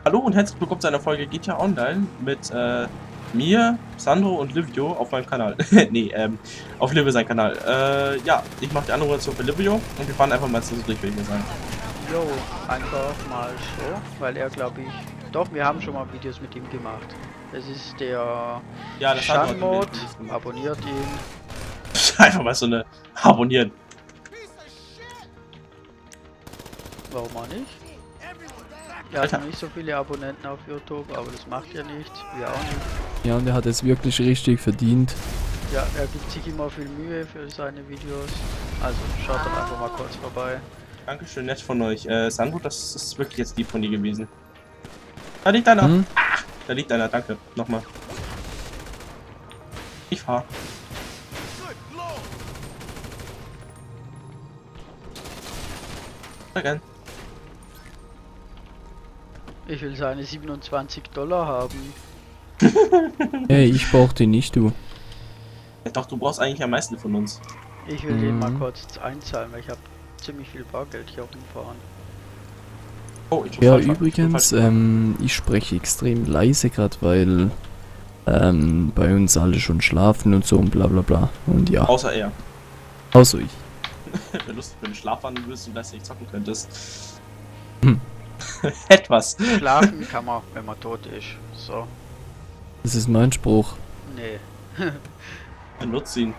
Hallo und herzlich willkommen zu einer Folge GTA Online mit mir, Sandro und Livio auf meinem Kanal. Nee, auf Livio sein Kanal. Ja, ich mache die Anmoderation für Livio und wir fahren einfach mal so durch, würde ich sagen. Jo, einfach mal so, weil er glaube ich... Doch, wir haben schon mal Videos mit ihm gemacht. Das ist der Ja, das hat Shanmod, abonniert ihn. Einfach mal so eine abonnieren. Warum auch nicht? Er hat noch nicht so viele Abonnenten auf YouTube, aber das macht ja nichts, wir auch nicht. Ja, und er hat es wirklich richtig verdient. Ja, er gibt sich immer viel Mühe für seine Videos. Also schaut doch einfach mal kurz vorbei. Dankeschön, nett von euch. Sandro, das ist wirklich jetzt lieb von dir gewesen. Da liegt einer. Hm? Ah, da liegt einer, danke. Nochmal. Ich fahr. Gern. Ich will seine 27 Dollar haben. Ey, ich brauch den nicht, du. Ja, doch, du brauchst eigentlich am meisten von uns. Ich will den mal kurz einzahlen, weil ich habe ziemlich viel Bargeld hier rumfahren. Oh, ich muss Ja, falsch machen. übrigens, ich spreche extrem leise gerade, weil bei uns alle schon schlafen und so und bla bla bla. Und ja, Außer er. außer ich. Wäre lustig, wenn du schlafen würdest und dass du nicht zocken könntest. Hm. Etwas. Schlafen kann man, wenn man tot ist. So. Das ist mein Spruch. Nee. Benutzt ihn.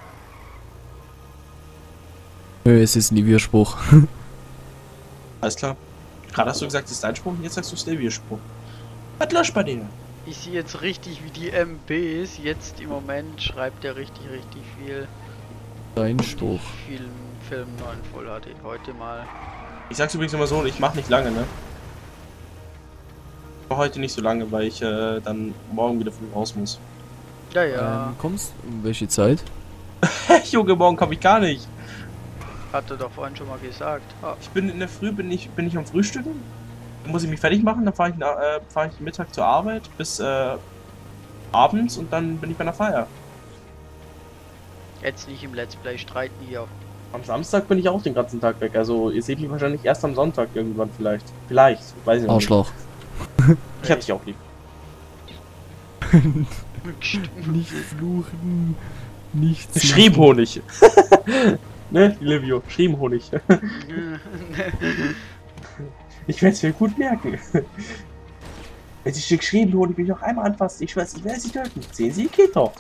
Nö, es ist ein Widerspruch. Alles klar. Gerade hast du gesagt, es ist dein Spruch, jetzt sagst du Stevie-Spruch. Was löscht bei dir? Ich sehe jetzt richtig, wie die MBs jetzt im Moment schreibt er richtig viel. Dein Spruch. Film 9 Voll HD heute mal. Ich sag's übrigens immer so, ich mach nicht lange, ne? Ich mach heute nicht so lange, weil ich dann morgen wieder früh raus muss. Ja, ja. Kommst um welche Zeit? Junge, morgen komm ich gar nicht. Hat er doch vorhin schon mal gesagt. Ah, Ich bin in der Früh, bin ich am Frühstücken. Dann muss ich mich fertig machen, dann fahr ich Mittag zur Arbeit bis abends und dann bin ich bei einer Feier. jetzt nicht im Let's Play streiten hier. Am Samstag bin ich auch den ganzen Tag weg. Also ihr seht mich wahrscheinlich erst am Sonntag irgendwann vielleicht. Vielleicht, weiß ich noch nicht. Arschloch. Ich hab dich auch lieb. Nicht fluchen. Nichts. Schriebhonig. Ne, Livio, Schriebhonig. Ich werde es mir gut merken. Wenn Sie Stück Schriebhonig mich noch einmal anfasst, ich weiß, ich werde Sie töten. Sehen Sie, geht doch.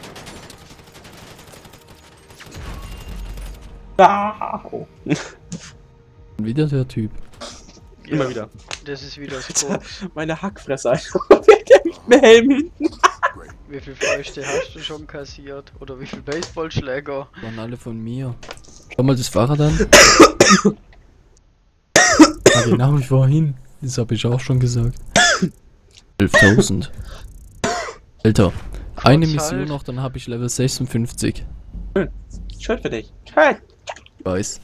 Ah, oh. Wieder der Typ. Immer Ja, wieder. das ist wieder so. Meine Hackfresse einfach. Der nicht mehr Helm hinten. Wie viel Fäuste hast du schon kassiert? Oder wie viel Baseballschläger? Waren alle von mir. Schau mal das Fahrrad an. Ah, den hab ich vorhin. Das habe ich auch schon gesagt. 11.000. Alter. Eine Mission noch, dann habe ich Level 56. Schön für dich. Schön. Ich weiß.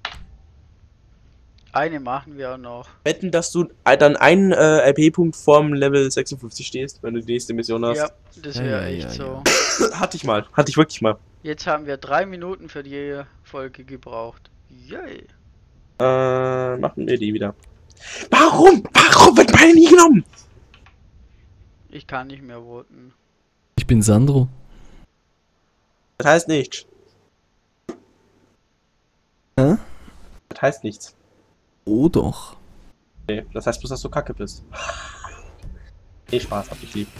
Eine machen wir auch noch. Wetten, dass du dann einen RP-Punkt vorm Level 56 stehst, wenn du die nächste Mission hast. Ja, das Ja, wäre ja, echt ja, so. Hatte ich mal. Hatte ich wirklich mal. Jetzt haben wir 3 Minuten für die Folge gebraucht. Yay. Machen wir die wieder. Warum? Warum wird meine nie genommen? Ich kann nicht mehr voten. Ich bin Sandro. Das heißt nichts. Hä? Das heißt nichts. Oh doch. Nee, das heißt bloß, dass du kacke bist. Nee, Spaß, hab dich lieb.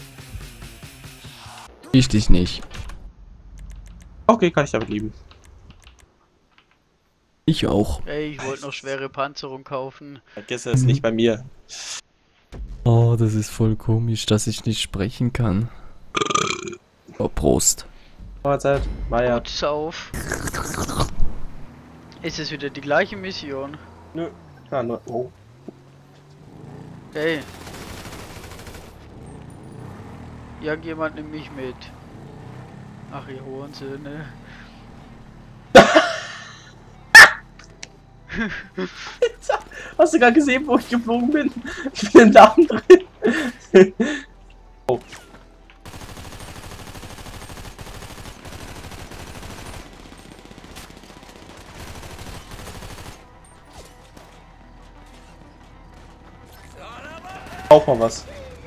Ich dich nicht. Okay, kann ich damit lieben. Ich auch. Ey, ich wollte noch schwere Panzerung kaufen. Vergiss es, nicht bei mir. Oh, das ist voll komisch, dass ich nicht sprechen kann. Oh, Prost. Mahlzeit, Meier. Gut auf. Ist es wieder die gleiche Mission? Nö. Ja, nur. Oh. Ey. Irgendjemand nimmt mich mit. Ach, ihr Hurensöhne. Hast du gerade gesehen, wo ich geflogen bin? Ich bin im Darm drin. Oh. Kauf mal was.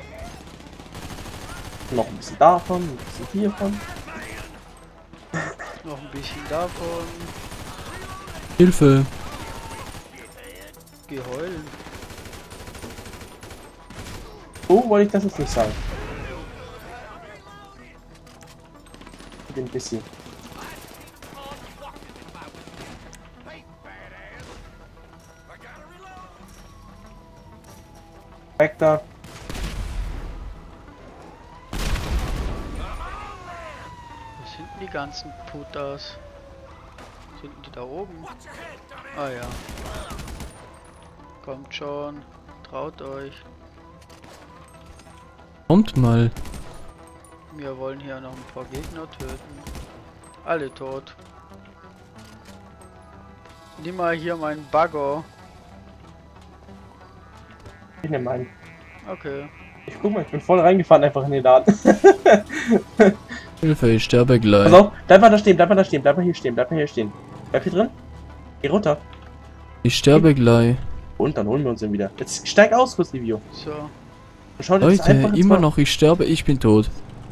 Noch ein bisschen davon, ein bisschen hiervon. Noch ein bisschen davon. Hilfe! Geh heulen. So wollte ich das jetzt nicht sagen. Ein bisschen. Weg da. Was sind denn die ganzen Putas? Sind die da oben? Ah ja. Kommt schon. Traut euch. Kommt mal. Wir wollen hier noch ein paar Gegner töten. Alle tot. Nimm mal hier meinen Bagger. Ich nehme einen. Okay. Ich guck mal, ich bin voll reingefahren einfach in den Laden. Hilfe, ich sterbe gleich. Pass auf, bleib mal da stehen, bleib mal da stehen, bleib mal hier stehen, bleib mal hier stehen. Bleib hier drin. Geh runter. Ich sterbe gleich. Und dann holen wir uns den wieder. Jetzt steig aus, kurz, Livio. So. Und schau dir das Leute, einfach immer noch, ich sterbe, ich bin tot.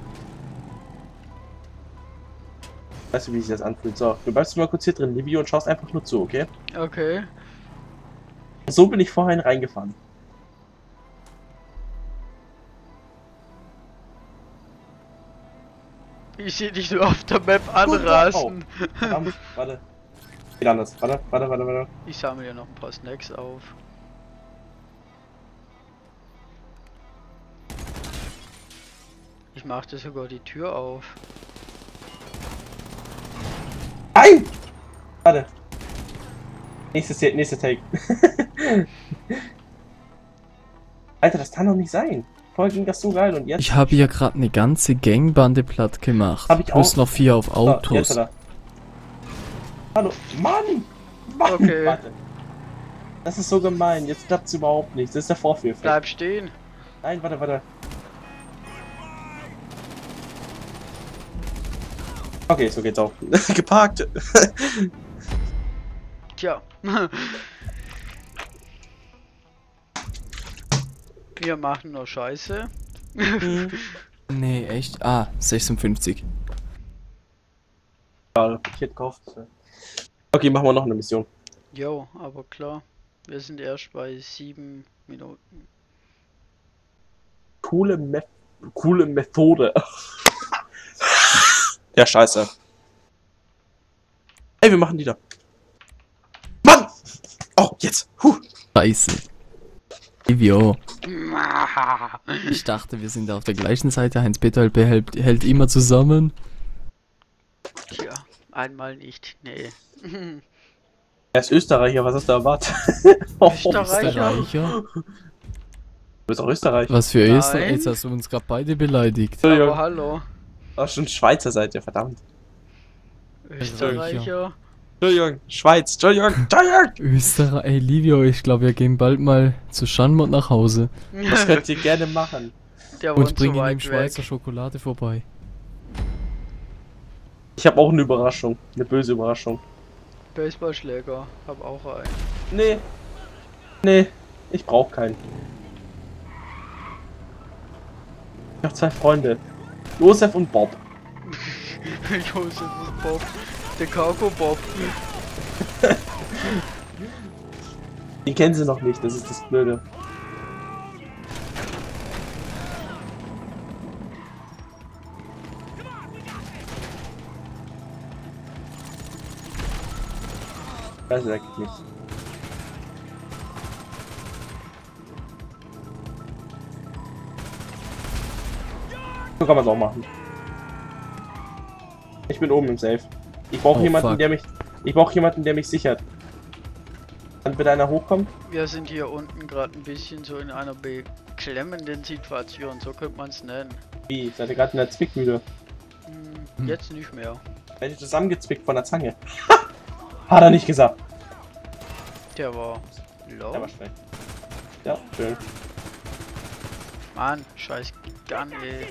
Weißt du, wie sich das anfühlt? So, du bleibst mal kurz hier drin, Livio, und schaust einfach nur zu, okay? Okay. So bin ich vorhin reingefahren. Ich sehe dich nur auf der Map anrasen. Oh, verdammt, warte. Geht anders. Warte. Ich sammle ja noch ein paar Snacks auf. Ich machte sogar die Tür auf. Nein! Warte. Nächster Take. Alter, das kann doch nicht sein. Vorher ging das so geil und jetzt... Ich habe hier gerade eine ganze Gangbande platt gemacht. Hab ich Plus auch. noch 4 auf So, jetzt Autos. hat er. Hallo. Mann! Mann! Okay. Warte. Das ist so gemein. Jetzt klappt's überhaupt nicht. Das ist der Vorführeffekt. Bleib stehen. Nein, warte. Okay, so geht's auch. Geparkt. Tja. Wir machen nur Scheiße. Nee, echt? Ah, 56. Ja, ich hätte gekauft. Okay, machen wir noch eine Mission. Jo, aber klar. Wir sind erst bei 7 Minuten. Coole Methode. Ja, scheiße. Ey, wir machen die da. Mann! Oh, jetzt. Scheiße. Livio. Ich dachte, wir sind auf der gleichen Seite. Heinz-Peter hält immer zusammen. Tja, einmal nicht. Nee. Er ist Österreicher, was hast du erwartet? Österreicher? Österreicher? Du bist auch Österreicher. Was für Nein. Österreicher? Jetzt hast du uns gerade beide beleidigt. Entschuldigung. Aber hallo. Ach, schon Schweizer seid ihr, verdammt. Österreicher. Entschuldigung, Schweiz, Entschuldigung. Österreich, ey Livio, ich glaube, wir gehen bald mal zu Schanmod nach Hause Das könnt ihr gerne machen. Der und wohnt bringen so ihm weit Schweizer weg. Schokolade vorbei. Ich habe auch eine Überraschung. Eine böse Überraschung. Baseballschläger. Hab auch einen. Nee, ich brauche keinen. Ich habe 2 Freunde. Josef und Bob. Josef und Bob. Der Kako Bob. Den kennen sie noch nicht, das ist das Blöde. Das ist eigentlich nichts. So kann man es auch machen. Ich bin oben im Safe. Ich brauche Oh, jemanden, fuck. der mich. Ich brauche jemanden, der mich sichert. Kann bitte einer hochkommen? Wir sind hier unten gerade ein bisschen so in einer beklemmenden Situation. So könnte man es nennen. Wie? Seid ihr gerade in der Zwickmühle? Jetzt nicht mehr. Werde ich zusammengezwickt von der Zange. Hat er nicht gesagt. Der war low. Der war schlecht. Ja, schön. Mann, scheiß Gun, ey.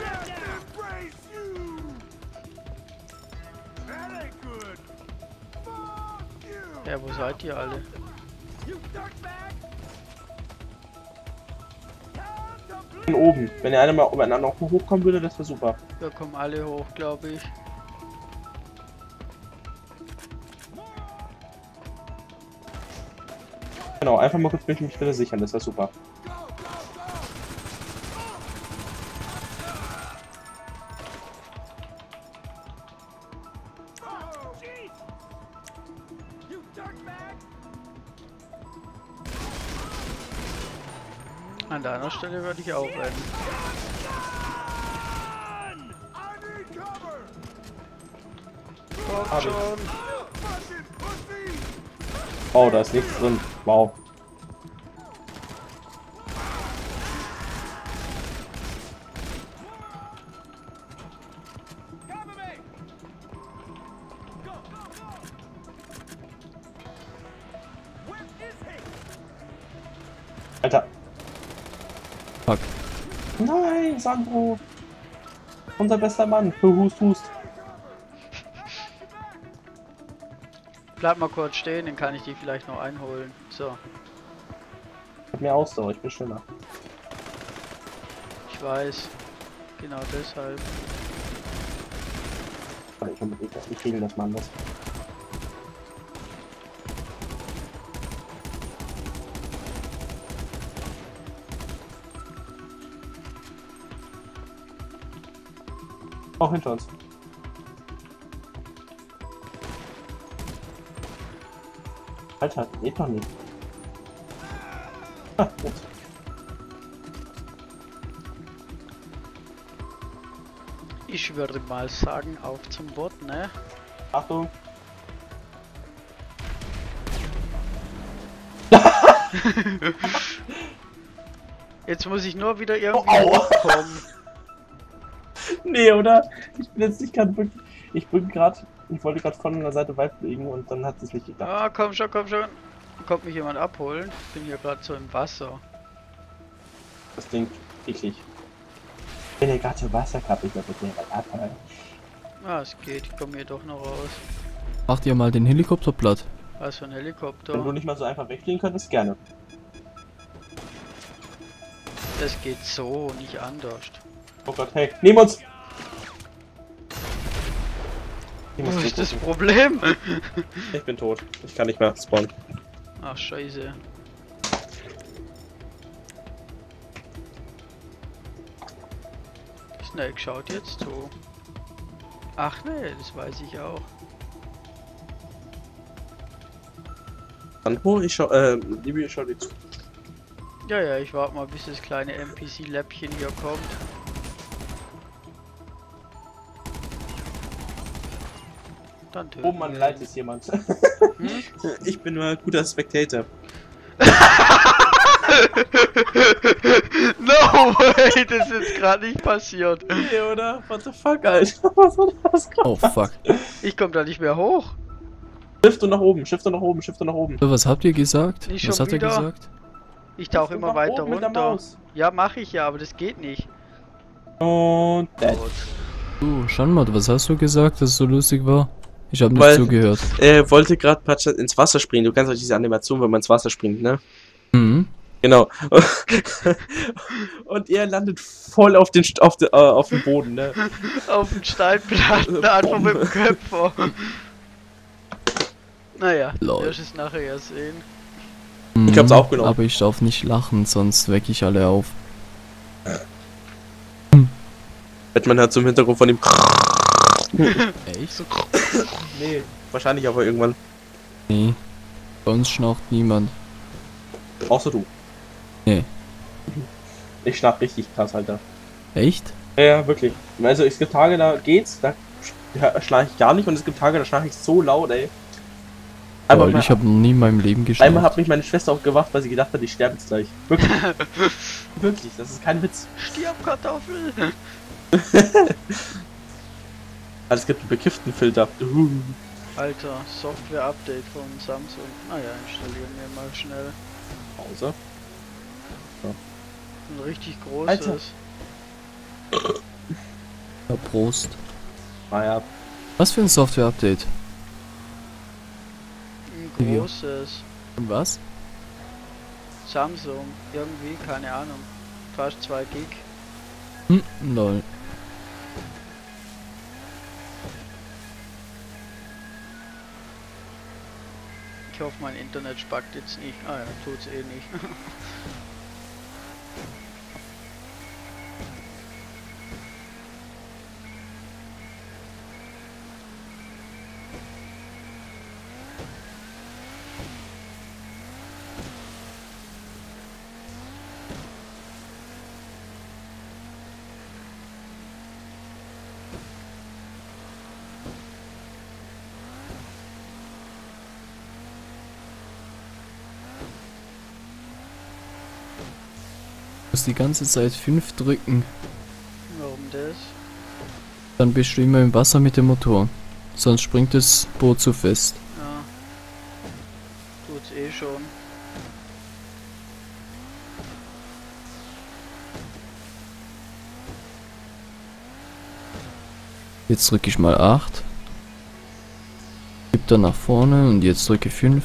Ja, wo seid ihr alle? Von oben. Wenn ihr einer mal übereinander auch hochkommen würde, das wäre super. Wir kommen alle hoch, glaube ich. Genau, einfach mal kurz mich wieder sichern, das wäre super. An deiner Stelle würde ich auch rennen. Kommt schon. Oh, da ist nichts drin. Wow. Alter. Fuck. Nein, Sandro. Unser bester Mann. Hust, hust. Bleib mal kurz stehen, dann kann ich die vielleicht noch einholen. So, Ich hab mehr Ausdauer, ich bin schneller. ich weiß. Genau deshalb. Ich regel das mal anders. Auch hinter uns. Alter, geht doch nicht. Ah, gut. Ich würde mal sagen, auf zum Bot, ne? Achtung. Jetzt muss ich nur wieder irgendwie Oh, aua. hochkommen. Nee, oder? Ich bin jetzt nicht gerade wirklich. Ich wollte gerade von der Seite weit fliegen und dann hat es nicht geklappt. Ah, komm schon, komm schon. Kommt mich jemand abholen? Ich bin hier gerade so im Wasser. Das klingt eklig. Ich bin ja gerade zur Wasserkappe, ich glaube, ich werde abfallen. Ah, es geht, ich komme hier doch noch raus. Macht ihr mal den Helikopter platt. Was für ein Wenn du Helikopter. nicht mal so einfach wegfliegen könntest, gerne. Das geht so, nicht anders. Oh Gott, hey, nehmen uns! Ich Was muss ist das zugucken. Problem? Ich bin tot. Ich kann nicht mehr spawnen. Ach, scheiße. Snake schaut jetzt zu. Ach nee, das weiß ich auch. Sandro, Liebe, ich schau dir zu. Ja, ja, ich warte mal, bis das kleine NPC-Läppchen hier kommt. Dann töten Oh Mann, wir leid ihn. ist jemand. Hm? Ich bin nur ein guter Spectator. No way, das ist gerade nicht passiert. Nee, oder? What the fuck, Alter? Was war das gerade? Oh fuck. Ich komme da nicht mehr hoch. Shift und nach oben, Shift und nach oben, Shift und nach oben. So, was habt ihr gesagt? Nicht Was schon hat er wieder? gesagt? Ich tauche Shift und immer nach weiter oben mit der runter. Maus. Ja, mache ich ja, aber das geht nicht. Und dead. Gut. Du, Schanmod, was hast du gesagt, dass es so lustig war? Ich habe nicht Weil- zugehört. Er wollte gerade ins Wasser springen. Du kennst doch diese Animation, wenn man ins Wasser springt, ne? Mhm. Genau. Und er landet voll auf den Boden, ne? Auf den Steinplatten, einfach mit dem Köpfer. Naja, Lol. wirst es nachher ja sehen. Ich hab's aufgenommen. Aber ich darf nicht lachen, sonst wecke ich alle auf. Batman hat zum Hintergrund von ihm. Echt? Nee, wahrscheinlich aber irgendwann. Nee. Bei uns schnaucht niemand. Außer du. Nee. Ich schnapp richtig krass, Alter. Echt? Ja, wirklich. Also es gibt Tage, da geht's, da schnarche ich gar nicht und es gibt Tage, da schnarche ich so laut, ey. Weil ich habe noch nie in meinem Leben Einmal geschnauft. hat mich meine Schwester auch gewacht, weil sie gedacht hat, ich sterbe jetzt gleich. Wirklich. Wirklich, das ist kein Witz. Stirb, Kartoffel! Also es gibt einen bekifften Filter. Alter, Software-Update von Samsung. Naja, installieren wir mal schnell. Pause. Ein richtig großes. Alter. Ja, Prost. Naja, Was für ein Software-Update? Ein Video. großes. Und was? Samsung. Irgendwie, keine Ahnung. Fast 2 Gig. Lol. Ich hoffe, mein Internet spackt jetzt nicht. Ah ja, tut's eh nicht. Muss die ganze Zeit 5 drücken. Warum das? Dann bist du immer im Wasser mit dem Motor. Sonst springt das Boot zu fest. Ja. Tut's eh schon. Jetzt drücke ich mal 8. Gib dann nach vorne und jetzt drücke 5.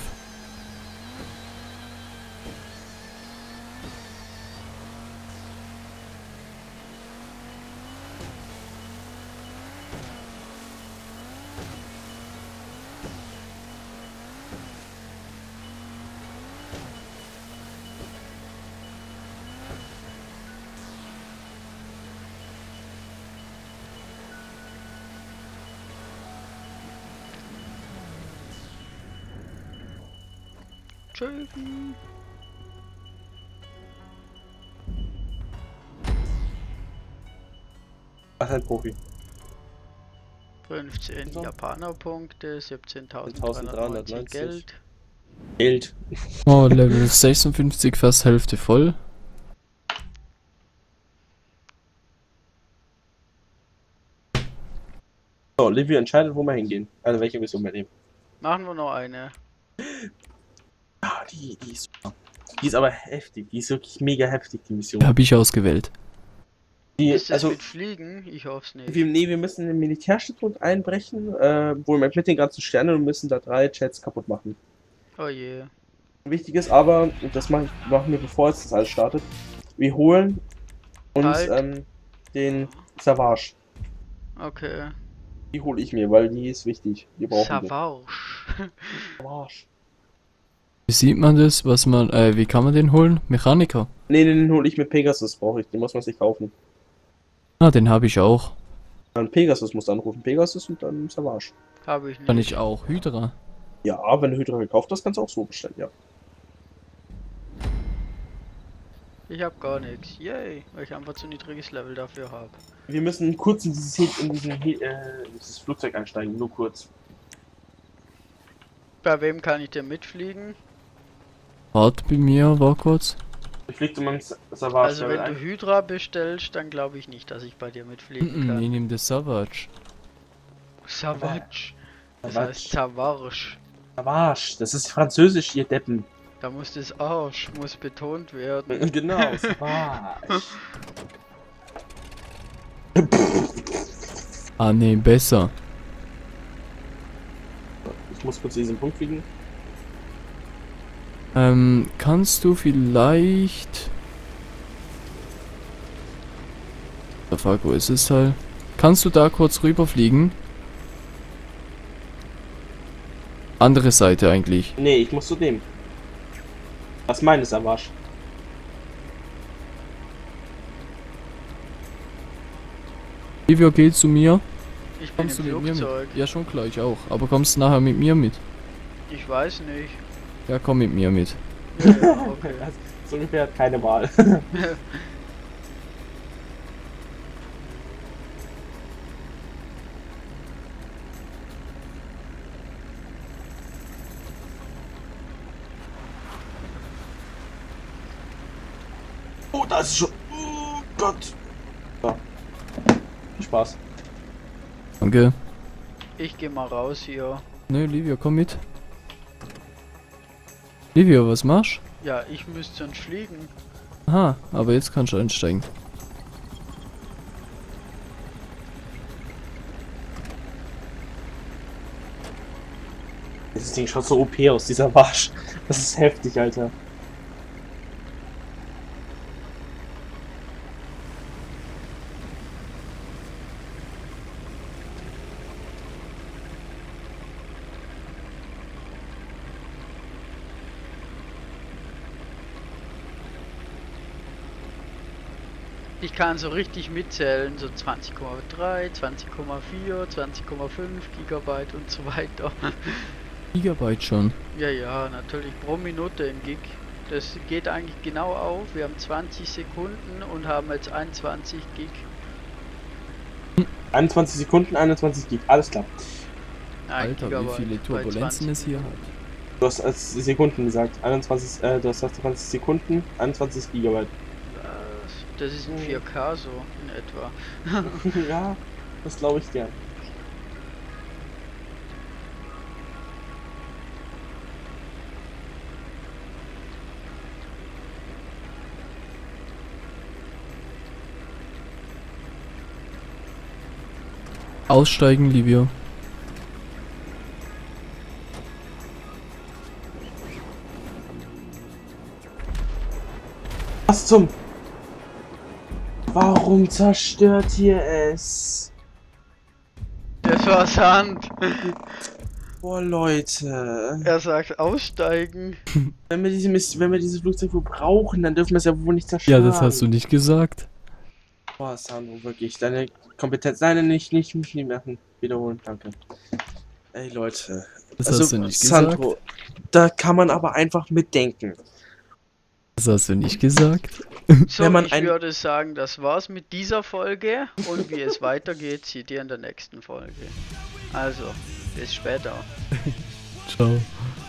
Tschüss. Was ein Profi. 15 So. Japanerpunkte, 17.390 17.390 Geld. Geld. Oh, Level 56, fast Hälfte voll. So, Livio entscheidet, wo wir hingehen. Also welche Mission wir nehmen. Machen wir noch eine. Ah, die ist super. Die ist aber heftig. Die ist wirklich mega heftig, die Mission. Habe ich ausgewählt. Die, Ist das also, mit Fliegen? Ich hoffe es nicht. wir müssen den Militärstützpunkt einbrechen, wo wir mit den ganzen Sternen und müssen da 3 Jets kaputt machen. Oh je. Wichtig ist aber, und das machen wir bevor jetzt das alles startet, wir holen uns Halt. den Savage. Okay. Die hole ich mir, weil die ist wichtig. Die brauchen wir. Savage. Savage. Wie sieht man das? Was man, wie kann man den holen? Mechaniker. Nee, den hole ich mit Pegasus, brauche ich. Den muss man sich kaufen. Ah, den habe ich auch. Dann Pegasus musst du anrufen. Pegasus und dann Savage. Habe ich nicht. Kann ich auch. Hydra. Ja, wenn du Hydra gekauft hast, kannst du auch so bestellen, ja. Ich habe gar nichts. Yay, weil ich einfach zu niedriges Level dafür habe. Wir müssen kurz in dieses Flugzeug einsteigen, nur kurz. Bei wem kann ich denn mitfliegen? Wart bei mir, war kurz. Ich fliege zu meinem Savage. Also wenn du Hydra bestellst, dann glaube ich nicht, dass ich bei dir mitfliegen kann. Ich nehme das Savage. Savage. Das Savage. heißt Savage. Savage, das ist Französisch, ihr Deppen. Da muss das Arsch, muss betont werden. Genau, Savage. Ah, nee, besser. Ich muss kurz diesen Punkt fliegen. Kannst du vielleicht... Der Fuck, wo ist es halt? Kannst du da kurz rüberfliegen? Andere Seite eigentlich. Nee, ich muss zu dem. Was meines Savage? Livio, geh zu mir. Ich bin Kommst du im mit mir Flugzeug. mit? Ja, schon klar, ich auch. Aber kommst du nachher mit mir mit? Ich weiß nicht. Ja, komm mit mir mit. Ja, ja, okay. So ungefähr hat keine Wahl. Oh, da ist es schon. Oh Gott. So. Viel Spaß. Danke. Ich gehe mal raus hier. Nö, Livio, komm mit. Livio, was machst Ja, ich müsste sonst fliegen. du? Aha, aber jetzt kannst du einsteigen. Dieses Ding schaut so OP aus, dieser Marsch. Das ist heftig, Alter. Ich kann so richtig mitzählen, so 20,3, 20,4, 20,5 Gigabyte und so weiter. Gigabyte schon. Ja, ja, natürlich pro Minute im Gig. Das geht eigentlich genau auf. Wir haben 20 Sekunden und haben jetzt 21 Gig. 21 Sekunden, 21 Gig, alles klar. Alter, wie viele Turbulenzen es hier hat. Du hast als Sekunden gesagt, 21, du hast 20 Sekunden, 21 Gigabyte. Das ist in 4K so, in etwa. Ja, das glaube ich gern. Aussteigen, Livio. Was zum... Warum zerstört ihr es? Das war Sand. Boah, Leute. Er sagt aussteigen. Wenn wir dieses Flugzeug wohl brauchen, dann dürfen wir es ja wohl nicht Ja, zerstören. das hast du nicht gesagt. Boah, Sandro, wirklich. Deine Kompetenz... Nein, nicht machen. Wiederholen, danke. Ey, Leute. Das Also, hast du nicht Sandro, gesagt. da kann man aber einfach mitdenken. Das hast du nicht gesagt. So, Wenn man ich würde sagen, das war's mit dieser Folge und wie es weitergeht, seht ihr in der nächsten Folge. Also, bis später. Ciao.